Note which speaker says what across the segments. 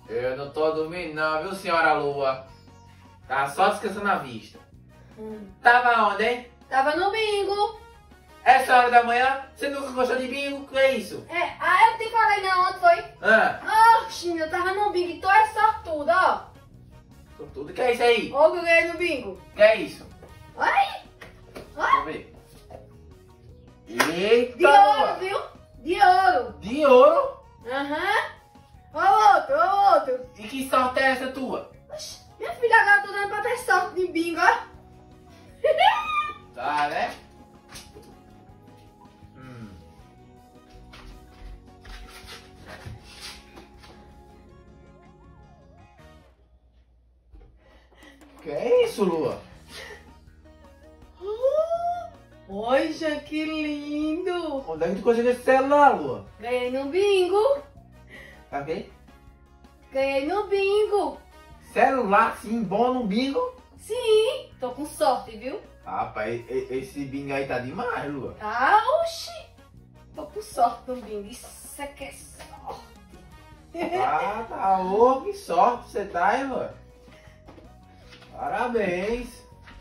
Speaker 1: Eu não tô dormindo não, viu, senhora Lua? Tá só descansando a vista. Tava onde, hein?
Speaker 2: Tava no bingo.
Speaker 1: Essa hora da manhã, você nunca gostou de bingo? O que é isso?
Speaker 2: Eu te falei não, onde foi? Oxi, eu tava no bingo e tu é sortudo, ó.
Speaker 1: Tudo que é isso aí?
Speaker 2: Ó, que eu ganhei no bingo.
Speaker 1: Que é isso?
Speaker 2: Olha aí.
Speaker 1: Deixa eu ver. Eita!
Speaker 2: De ouro, viu? De ouro.
Speaker 1: De ouro?
Speaker 2: Ó outro.
Speaker 1: E que sorte é essa tua?
Speaker 2: Oxi, minha filha, agora eu tô dando pra ter sorte de bingo, ó.
Speaker 1: Tá, né? Que é isso, Lua?
Speaker 2: Olha que lindo.
Speaker 1: Onde é que tu conseguiu esse celular, Lua?
Speaker 2: Ganhei no bingo.
Speaker 1: Tá vendo?
Speaker 2: Ganhei no bingo.
Speaker 1: Celular, sim, bom no bingo?
Speaker 2: Sim, tô com sorte, viu?
Speaker 1: Rapaz, esse bingo aí tá demais, Lua.
Speaker 2: Oxi. Tô com sorte no bingo. Isso é que é sorte.
Speaker 1: Tá louco, que sorte você tá, hein, Lua? Parabéns.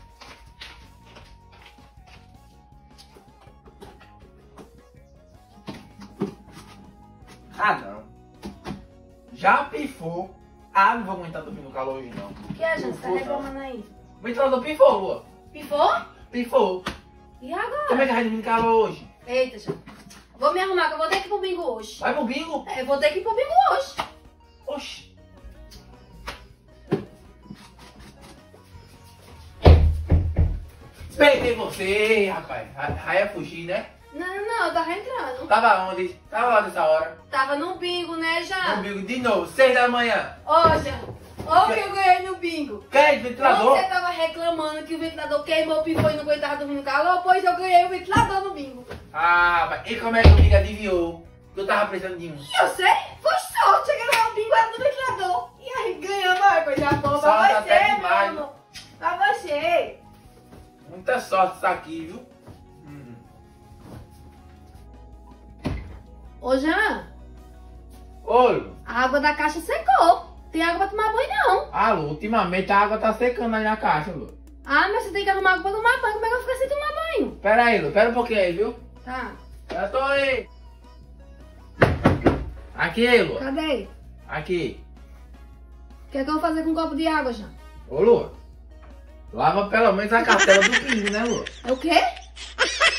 Speaker 1: Não. Já pifou. Não vou aguentar dormir no calor hoje, não.
Speaker 2: O que é, gente? Você tá reclamando aí?
Speaker 1: O ventilador pifou, Lua.
Speaker 2: Pifou?
Speaker 1: Pifou.
Speaker 2: E agora?
Speaker 1: Como é que vai dormir no calor hoje?
Speaker 2: Eita, já. Vou me arrumar que eu vou ter que ir pro bingo hoje.
Speaker 1: Vai pro bingo?
Speaker 2: Eu vou ter que ir pro bingo hoje.
Speaker 1: Oxi. Peguei você, rapaz. Vai fugir, né?
Speaker 2: Não, eu tava entrando.
Speaker 1: Tava onde? Tava onde essa hora?
Speaker 2: Tava no bingo, né, já?
Speaker 1: No bingo de novo, 6 da manhã.
Speaker 2: Olha, olha o que eu ganhei no bingo.
Speaker 1: Quer ventilador?
Speaker 2: Você tava reclamando que o ventilador queimou, pifou e não aguentava dormir no calor, pois eu ganhei o ventilador no bingo.
Speaker 1: Mas e como é que o bingo adivinhou? Que eu tava precisando de um.
Speaker 2: E eu sei, foi sorte, cheguei lá no bingo, era do ventilador. E aí ganhando, olha, coisa boa pra
Speaker 1: Sorte
Speaker 2: você,
Speaker 1: até
Speaker 2: meu
Speaker 1: demais.
Speaker 2: amor. Pra você.
Speaker 1: Muita sorte isso aqui, viu?
Speaker 2: Ô, Jean,
Speaker 1: Oi.
Speaker 2: a água da caixa secou. Tem água pra tomar banho, não.
Speaker 1: Lu, ultimamente a água tá secando aí na caixa, Lu.
Speaker 2: Mas você tem que arrumar água pra tomar banho. Como é que eu vou ficar sem tomar banho?
Speaker 1: Pera aí, Lu, pera um pouquinho aí, viu?
Speaker 2: Tá.
Speaker 1: Eu tô aí. Aqui, Lu.
Speaker 2: Cadê?
Speaker 1: Aqui.
Speaker 2: O que é que eu vou fazer com um copo de água, Jean?
Speaker 1: Ô, Lu. Lava pelo menos a cartela do bingo, né, Lu?
Speaker 2: É o quê?